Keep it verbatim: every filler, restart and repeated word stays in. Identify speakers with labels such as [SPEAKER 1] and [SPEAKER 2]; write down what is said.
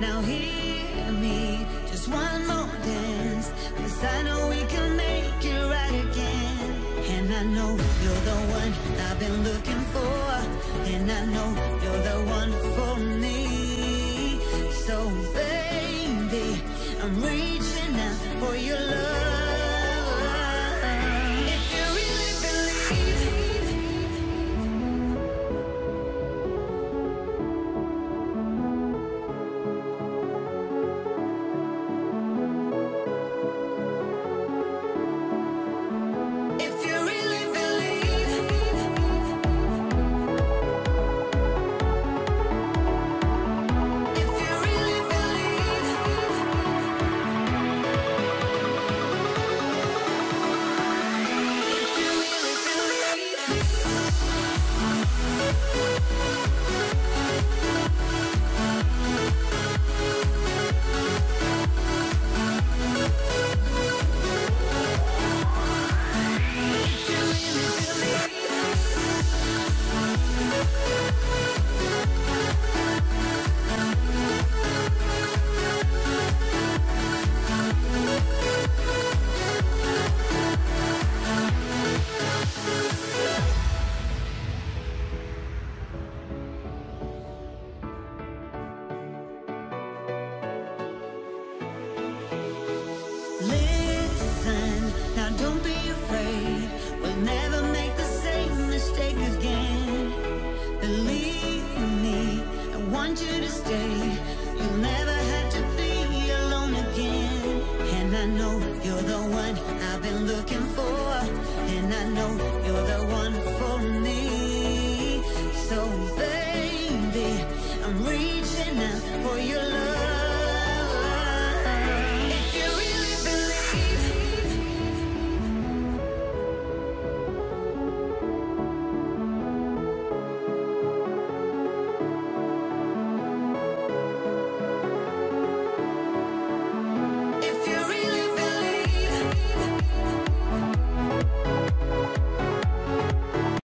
[SPEAKER 1] Now hear me, just one more dance, 'cause I know we can make it right again. And I know you're the one I've been looking for, and I know you're the one for me. So baby, I'm reaching out for your love. If you really believe, if you really believe, if you really believe, if you really believe. If you really listen, now don't be afraid. We'll never make the same mistake again. Believe me, I want you to stay. You'll never have to be alone again. And I know you're the one I've been looking for, and I know you're the one for me. So baby, I'm reaching out for your love.